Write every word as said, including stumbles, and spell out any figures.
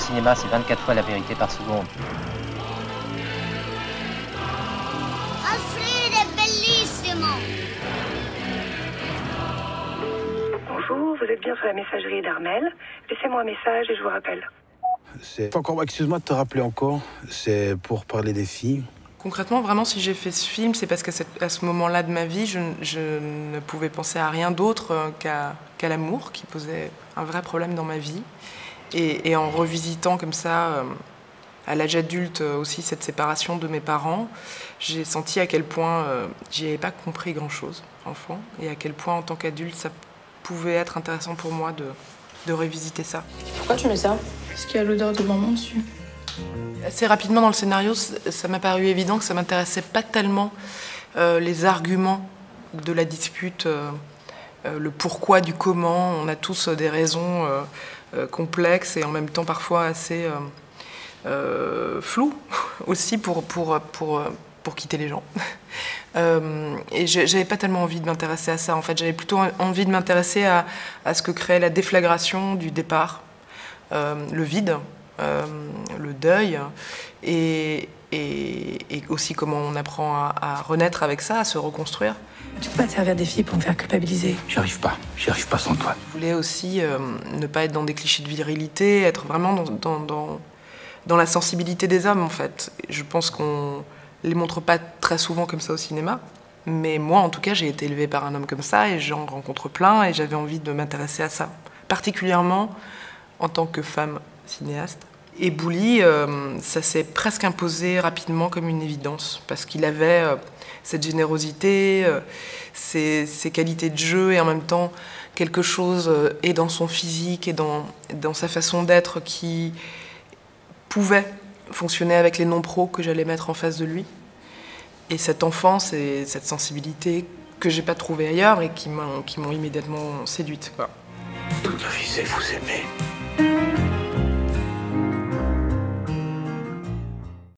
cinéma, c'est vingt-quatre fois la vérité par seconde. Alfred è bellissimo! Bonjour, vous êtes bien sur la messagerie d'Armel. Laissez-moi un message et je vous rappelle. C'est encore, excuse-moi de te rappeler encore, c'est pour parler des filles. Concrètement, vraiment, si j'ai fait ce film, c'est parce qu'à ce moment-là de ma vie, je, je ne pouvais penser à rien d'autre qu'à qu'à l'amour, qui posait un vrai problème dans ma vie. Et, et en revisitant comme ça, à l'âge adulte aussi, cette séparation de mes parents, j'ai senti à quel point euh, j'y avais pas compris grand-chose, enfant, et à quel point, en tant qu'adulte, ça pouvait être intéressant pour moi de, de revisiter ça. Pourquoi tu mets ça? Parce qu'il y a l'odeur de maman dessus. Assez rapidement dans le scénario, ça m'a paru évident que ça m'intéressait pas tellement euh, les arguments de la dispute, euh, euh, le pourquoi du comment. On a tous des raisons euh, euh, complexes et en même temps parfois assez euh, euh, floues aussi pour, pour, pour, pour quitter les gens. euh, et j'avais pas tellement envie de m'intéresser à ça. En fait, j'avais plutôt envie de m'intéresser à, à ce que crée la déflagration du départ, euh, le vide. Euh, le deuil et, et, et aussi comment on apprend à, à renaître avec ça, à se reconstruire. Tu peux pas te servir des filles pour me faire culpabiliser. J'y arrive pas, j'y arrive pas sans toi. Je voulais aussi euh, ne pas être dans des clichés de virilité, être vraiment dans, dans, dans, dans la sensibilité des hommes en fait. Je pense qu'on les montre pas très souvent comme ça au cinéma, mais moi en tout cas j'ai été élevée par un homme comme ça et j'en rencontre plein et j'avais envie de m'intéresser à ça, particulièrement en tant que femme cinéaste. Et Bouli, euh, ça s'est presque imposé rapidement comme une évidence, parce qu'il avait euh, cette générosité, euh, ses, ses qualités de jeu, et en même temps quelque chose, euh, et dans son physique, et dans, dans sa façon d'être, qui pouvait fonctionner avec les non-pros que j'allais mettre en face de lui. Et cette enfance et cette sensibilité que j'ai pas trouvée ailleurs, et qui m'ont qui m'ont immédiatement séduite, quoi. Toute la vie, c'est vous aimer.